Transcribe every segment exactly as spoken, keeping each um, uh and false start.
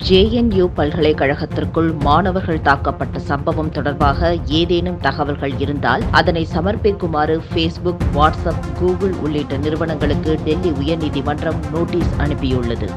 J N you பல்கலைக்கழகத்திற்குள் மாணவர்கள் தாக்கப்பட்ட சம்பவம் தொடர்பாக ஏதேனும் தகவல்கள் இருந்தால் அதனை சமர்ப்பிக்குமாறு ஃபேஸ்புக், வாட்ஸ்அப், கூகுள் உள்ளிட்ட நிறுவனங்களுக்கு டெல்லி உயர்நீதிமன்றம் நோட்டீஸ் அனுப்பியுள்ளது.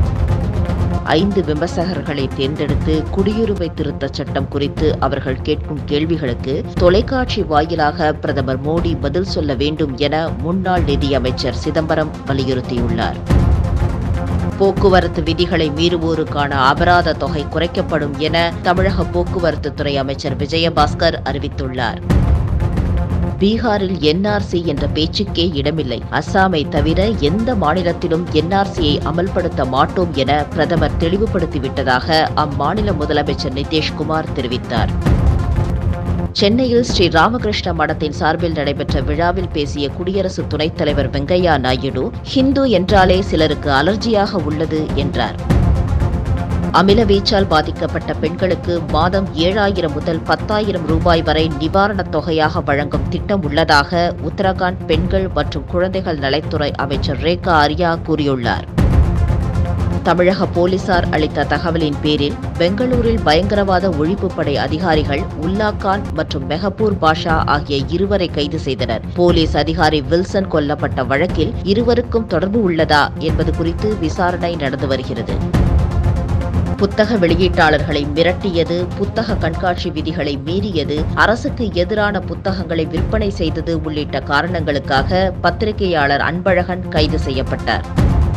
ஐந்து விமர்சகர்களை தேர்ந்தெடுத்து குடியுரிமை திருத்தச் சட்டம் குறித்து அவர்கள் கேட்கும் கேள்விகளுக்கு தொலைக்காட்சி வாயிலாக பிரதமர் மோடி பதில் சொல்ல வேண்டும் என முன்னாள் நிதியமைச்சர் சிதம்பரம் வலியுறுத்தியுள்ளார். போக்குவரத்து விதிகளை மீறுவோருக்கான அபராத தொகை குறைக்கப்படும் என தமிழக போக்குவரத்து துறை அமைச்சர் விஜயபாஸ்கர் அறிவித்துள்ளார். பீகாரில் என் ஆர் சி என்ற பேச்சுக்கே இடமில்லை. அஸ்ஸாமை தவிர எந்த மாநிலத்திலும் என் ஆர் சியை அமல்படுத்த மாட்டோம் என பிரதமர் தெளிவுபடுத்திவிட்டதாக அம்மாநில முதலமைச்சர் நிதிஷ்குமார் தெரிவித்தார். சென்னையில் ஸ்ரீ ராமகிருஷ்ண மடத்தின் சார்பில் நடைபெற்ற விழாவில் பேசிய குடியரசு துணைத் தலைவர் வெங்கையா நாயுடு, ஹிந்து என்றாலே சிலருக்கு அலர்ஜியாக உள்ளது என்றார். அமில வீச்சால் பாதிக்கப்பட்ட பெண்களுக்கு மாதம் ஏழாயிரம் முதல் பத்தாயிரம் ரூபாய் வரை நிவாரணத் தொகையாக வழங்கும் திட்டம் உள்ளதாக உத்தரகாண்ட் பெண்கள் மற்றும் குழந்தைகள் நலத்துறை அமைச்சர் ரேகா ஆர்யா கூறியுள்ளார். தமிழக போலீசார் அளித்த தகவலின் பேரில் பெங்களூரில் பயங்கரவாத ஒழிப்புப் படை அதிகாரிகள் உல்லா கான் மற்றும் மெஹபூர் பாஷா ஆகிய இருவரை கைது செய்தனர். போலீஸ் அதிகாரி வில்சன் கொல்லப்பட்ட வழக்கில் இருவருக்கும் தொடர்பு உள்ளதா என்பது குறித்து விசாரணை நடந்து வருகிறது. புத்தக வெளியீட்டாளர்களை மிரட்டியது, புத்தக கண்காட்சி விதிகளை மீறியது, அரசுக்கு எதிரான புத்தகங்களை விற்பனை செய்தது உள்ளிட்ட காரணங்களுக்காக பத்திரிகையாளர் அன்பழகன் கைது செய்யப்பட்டார்.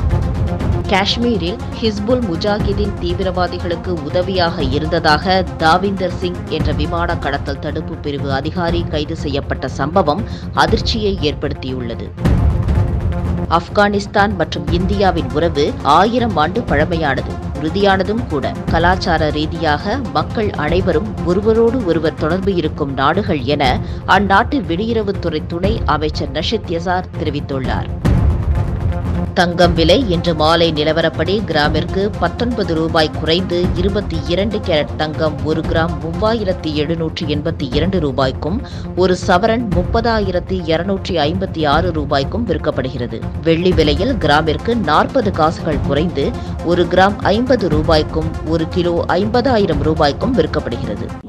காஷ்மீரில் ஹிஸ்புல் முஜாஹிதீன் தீவிரவாதிகளுக்கு உதவியாக இருந்ததாக தாவிந்தர் சிங் என்ற விமான கடத்தல் தடுப்பு பிரிவு அதிகாரி கைது செய்யப்பட்ட சம்பவம் அதிர்ச்சியை ஏற்படுத்தியுள்ளது. ஆப்கானிஸ்தான் மற்றும் இந்தியாவின் உறவு ஆயிரம் ஆண்டு பழமையானது, உறுதியானதும் கூட. கலாச்சார ரீதியாக மக்கள் அனைவரும் ஒருவரோடு ஒருவர் தொடர்பு இருக்கும் நாடுகள் என அந்நாட்டு வெளியுறவுத்துறை துணை அமைச்சர் நஷித் யசார் தெரிவித்துள்ளார். தங்கம் விலை இன்று மாலை நிலவரப்படி கிராமிற்கு பத்தொன்பது ரூபாய் குறைந்து இருபத்தி இரண்டு கேரட் தங்கம் ஒரு கிராம் மூவாயிரத்தி எழுநூற்றி எண்பத்தி இரண்டு ரூபாய்க்கும், ஒரு சவரன் முப்பதாயிரத்தி இருநூற்றி ஐம்பத்தி ஆறு ரூபாய்க்கும் விற்கப்படுகிறது. வெள்ளி விலையில் கிராமிற்கு நாற்பது காசுகள் குறைந்து ஒரு கிராம் ஐம்பது ரூபாய்க்கும், ஒரு கிலோ ஐம்பதாயிரம் ரூபாய்க்கும் விற்கப்படுகிறது.